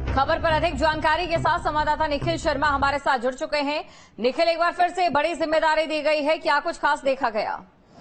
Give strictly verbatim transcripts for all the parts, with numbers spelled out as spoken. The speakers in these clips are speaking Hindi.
खबर पर अधिक जानकारी के साथ संवाददाता निखिल शर्मा हमारे साथ जुड़ चुके हैं। निखिल, एक बार फिर से बड़ी जिम्मेदारी दी गई है, क्या कुछ खास देखा गया?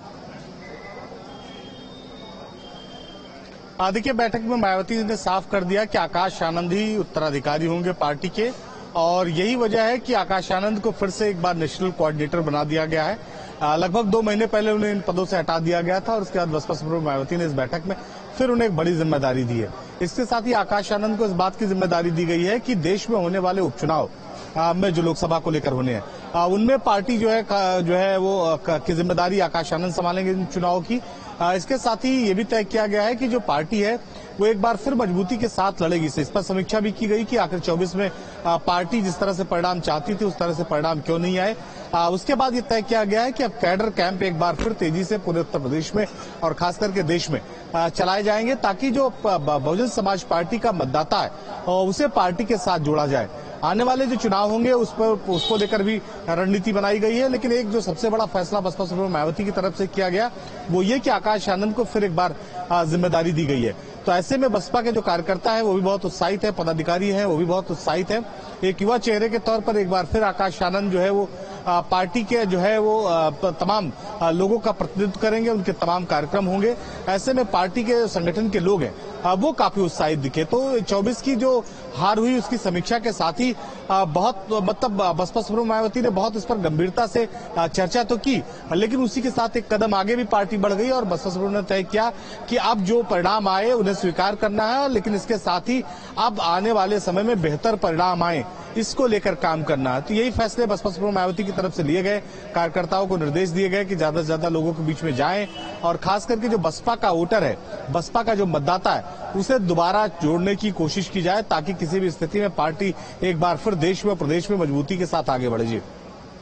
देखिए, बैठक में मायावती ने साफ कर दिया कि आकाश आनंद ही उत्तराधिकारी होंगे पार्टी के, और यही वजह है कि आकाश आनंद को फिर से एक बार नेशनल कोऑर्डिनेटर बना दिया गया है। लगभग दो महीने पहले उन्हें इन पदों से हटा दिया गया था और उसके बाद बसपा सुप्रीमो मायावती ने इस बैठक में फिर उन्हें एक बड़ी जिम्मेदारी दी है। इसके साथ ही आकाश आनंद को इस बात की जिम्मेदारी दी गई है कि देश में होने वाले उपचुनाव में जो लोकसभा को लेकर होने हैं उनमें पार्टी जो है जो है वो की जिम्मेदारी आकाश आनंद संभालेंगे इन चुनावों की। इसके साथ ही ये भी तय किया गया है कि जो पार्टी है वो एक बार फिर मजबूती के साथ लड़ेगी। इस पर समीक्षा भी की गई कि आखिर चौबीस में पार्टी जिस तरह से परिणाम चाहती थी उस तरह से परिणाम क्यों नहीं आए। उसके बाद ये तय किया गया है कि अब कैडर कैंप एक बार फिर तेजी से पूरे उत्तर प्रदेश में और खास करके देश में चलाए जाएंगे, ताकि जो बहुजन समाज पार्टी का मतदाता है उसे पार्टी के साथ जोड़ा जाए। आने वाले जो चुनाव होंगे उस पर उसको लेकर भी रणनीति बनाई गई है, लेकिन एक जो सबसे बड़ा फैसला बसपा सुप्रीमो मायावती की तरफ से किया गया वो ये कि आकाश आनंद को फिर एक बार जिम्मेदारी दी गई है। तो ऐसे में बसपा के जो कार्यकर्ता है वो भी बहुत उत्साहित है, पदाधिकारी है वो भी बहुत उत्साहित है। एक युवा चेहरे के तौर पर एक बार फिर आकाश आनंद जो है वो पार्टी के जो है वो तमाम लोगों का प्रतिनिधित्व करेंगे, उनके तमाम कार्यक्रम होंगे। ऐसे में पार्टी के संगठन के लोग हैं वो काफी उत्साहित दिखे। तो चौबीस की जो हार हुई उसकी समीक्षा के साथ ही बहुत मतलब बसपा सुप्रीमो मायावती ने बहुत इस पर गंभीरता से चर्चा तो की, लेकिन उसी के साथ एक कदम आगे भी पार्टी बढ़ गई और बसपा सुप्रीमो ने तय किया कि अब जो परिणाम आए उन्हें स्वीकार करना है, लेकिन इसके साथ ही अब आने वाले समय में बेहतर परिणाम आए इसको लेकर काम करना है। तो यही फैसले बसपा सुप्रीमो मायावती की तरफ से लिए गए। कार्यकर्ताओं को निर्देश दिए गए कि ज्यादा से ज्यादा लोगों के बीच में जाएं और खास करके जो बसपा का वोटर है, बसपा का जो मतदाता है उसे दोबारा जोड़ने की कोशिश की जाए, ताकि किसी भी स्थिति में पार्टी एक बार फिर देश में प्रदेश में मजबूती के साथ आगे बढ़े। जी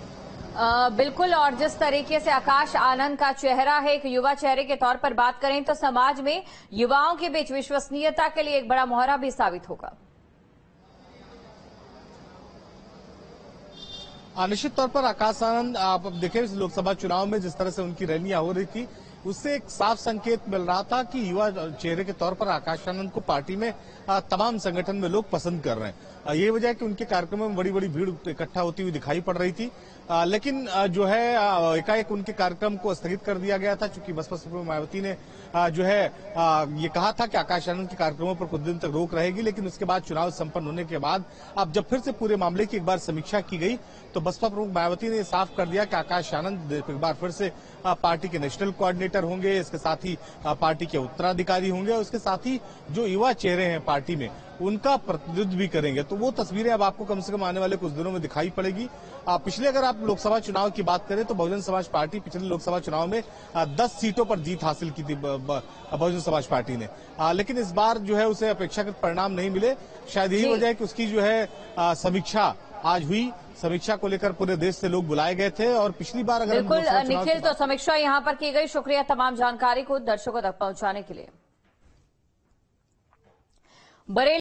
आ, बिल्कुल। और जिस तरीके से आकाश आनंद का चेहरा है, एक युवा चेहरे के तौर पर बात करें तो समाज में युवाओं के बीच विश्वसनीयता के लिए एक बड़ा मोहरा भी साबित होगा। निश्चित तौर पर आकाश आनंद आप अब देखें इस लोकसभा चुनाव में जिस तरह से उनकी रैलियां हो रही थी उससे एक साफ संकेत मिल रहा था कि युवा चेहरे के तौर पर आकाश आनंद को पार्टी में तमाम संगठन में लोग पसंद कर रहे हैं। ये वजह है कि उनके कार्यक्रमों में बड़ी बड़ी भीड़ इकट्ठा होती हुई दिखाई पड़ रही थी, लेकिन जो है एकाएक उनके कार्यक्रम को स्थगित कर दिया गया था, क्योंकि बसपा सुप्रीमो मायावती ने जो है ये कहा था कि आकाश आनंद के कार्यक्रमों पर कुछ दिन तक रोक रहेगी। लेकिन उसके बाद चुनाव संपन्न होने के बाद अब जब फिर से पूरे मामले की एक बार समीक्षा की गई तो बसपा प्रमुख मायावती ने साफ कर दिया कि आकाश आनंद एक बार फिर से पार्टी के नेशनल कोऑर्डिनेटर होंगे, इसके साथ ही पार्टी के उत्तराधिकारी होंगे और उसके साथ ही जो युवा चेहरे हैं पार्टी में उनका प्रतिनिधित्व भी करेंगे। तो वो तस्वीरें अब आपको कम से कम आने वाले कुछ दिनों में दिखाई पड़ेगी। पिछले अगर आप लोकसभा चुनाव की बात करें तो बहुजन समाज पार्टी पिछले लोकसभा चुनाव में दस सीटों पर जीत हासिल की थी बहुजन समाज पार्टी ने, लेकिन इस बार जो है उसे अपेक्षाकृत परिणाम नहीं मिले। शायद यही वजह है कि उसकी जो है समीक्षा आज हुई। समीक्षा को लेकर पूरे देश से लोग बुलाए गए थे और पिछली बार अगर बिल्कुल निखिल, तो समीक्षा यहाँ पर की गई। शुक्रिया तमाम जानकारी को दर्शकों तक पहुंचाने के लिए। बरेली